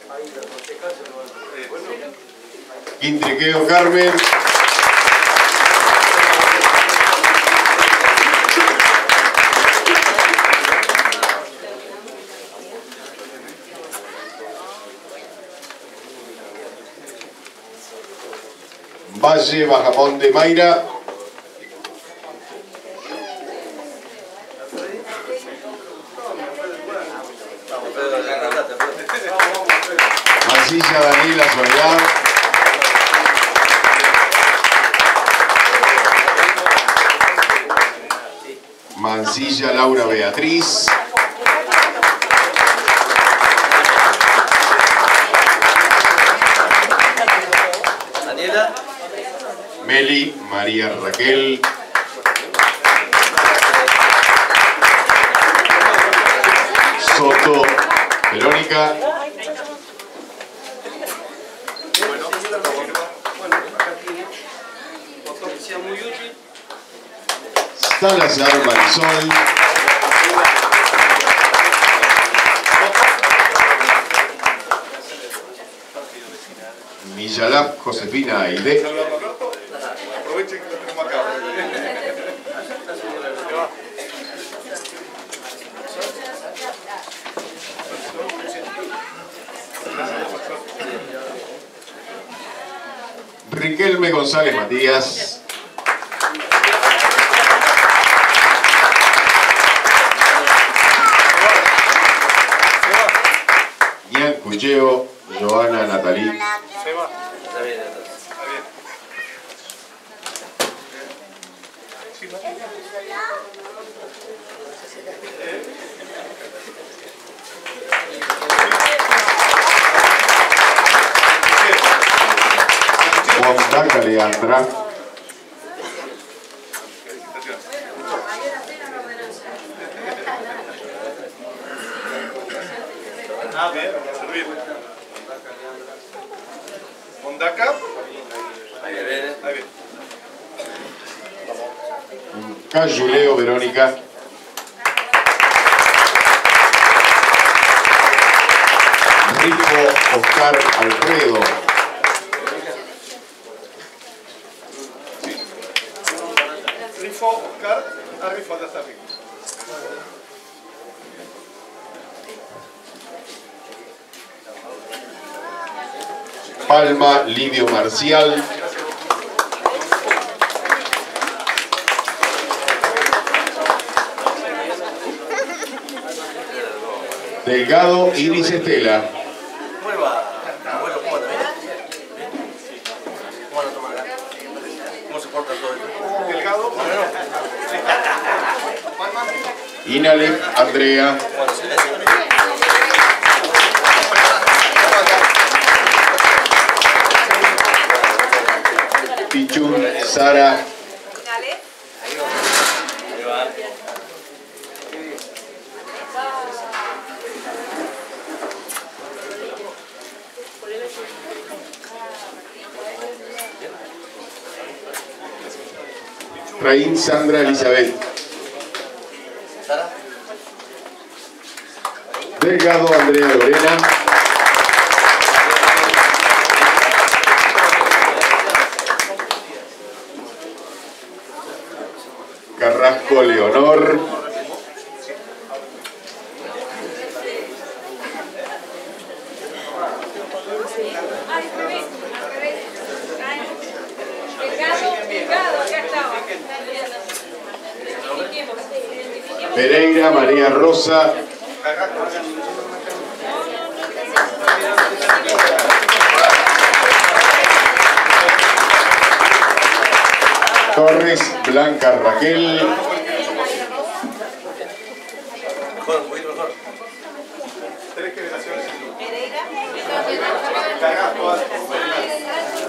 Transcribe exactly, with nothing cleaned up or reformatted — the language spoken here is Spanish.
Quintriqueo Carmen. Valle Bajamonte Mayra. Mancilla Daniela Soledad. Mancilla Laura Beatriz. Daniela. Meli María Raquel. Soto Verónica. Salazar Marisol. Millalab Josefina Aide. Aprovechen que lo tenemos acá. Riquelme González Matías. Ian Cucheo, Joana Natalí. Se va. Está bien, entonces. Está bien. Sí, ¿no? Bondaca Leandra. Ah, bien, servir. Mondaca. Ahí viene. Ahí bien. Cayuleo Verónica. Rifo Oscar Alfredo. Rifo, Oscar. Ah, Rifo, ya está bien. Palma Livio Marcial. Delgado Iris Estela. ¿Cómo le va? Bueno, ¿cómo anda? ¿Bien? ¿Cómo anda tomando acá? ¿Cómo se porta todo esto? Delgado. Inalef Andrea. Bueno, silencio. Pichun Sara. Ahí va. Raín Sandra Elizabeth. Sara. Delgado Andrea Lorena. Carrasco Leonor. Pereira María Rosa. Torres Blanca Raquel. Mejor, un poquito mejor. Tres generaciones. Pereira. Carrasco.